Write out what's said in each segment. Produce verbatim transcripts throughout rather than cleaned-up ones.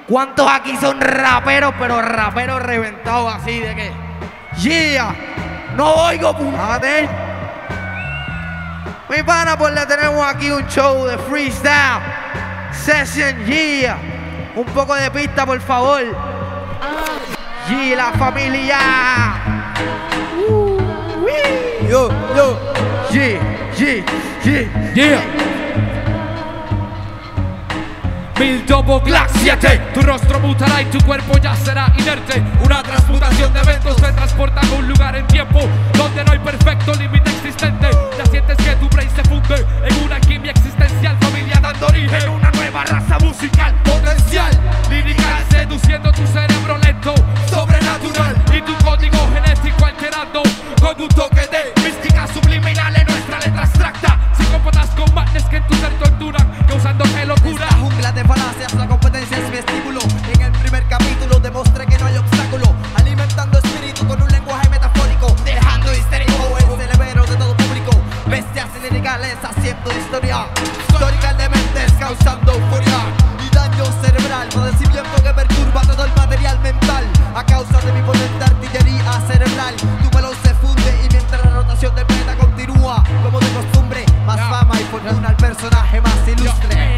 ¿Cuántos aquí son raperos, pero raperos reventados así de que? Yeah, no oigo puñate. Mi pana, pues le tenemos aquí un show de freestyle session, yeah. Un poco de pista, por favor. Yeah, la familia. Uh, yo, yo. Yeah, yeah, yeah, yeah. Mil Double Glock siete. Tu rostro mutará y tu cuerpo ya será inerte. Una transmutación de eventos te transporta a un lugar en tiempo donde no hay perfecto límite existente. Ya sientes que tu brain se funde en una alquimia existencial, familia dando origen a una nueva raza musical potencial, lirical, seduciendo tu cerebro lento, sobrenatural, y tu código genético alterando con un toque de mística subliminal en nuestra letra abstracta. Psicópatas con madness que en tu ser torturan, causando que locura. Esta jungla de falacias, la competencia es mi estímulo. En el primer capítulo demostré que no hay obstáculo, alimentando espíritu con un lenguaje metafórico, dejando histérico el cerebro de todo público. Bestias liricales haciendo historia, histórica de mentes causando euforia y daño cerebral, padecimiento que perturba todo el material mental a causa de mi potente artillería cerebral. Tu balón se funde y mientras la rotación del planeta continúa como de costumbre, más fama y fortuna al personaje más ilustre.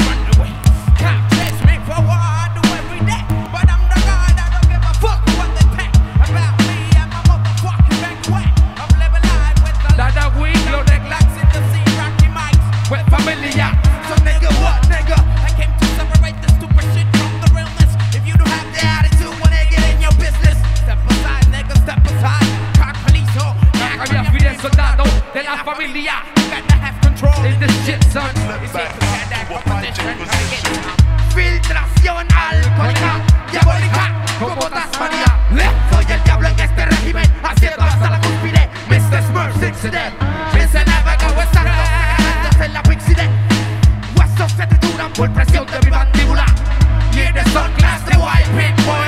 De la familia, is this shit, son? Filtración alcohólica, diabólica, como Tasmania. Soy el diablo en este régimen, haciendo hasta la cúspide. mister Smurf Incident, piensa never go west side, los en la Pixide. Huesos se trituran por presión de mi mandíbula. Y en el son class de white pit boy.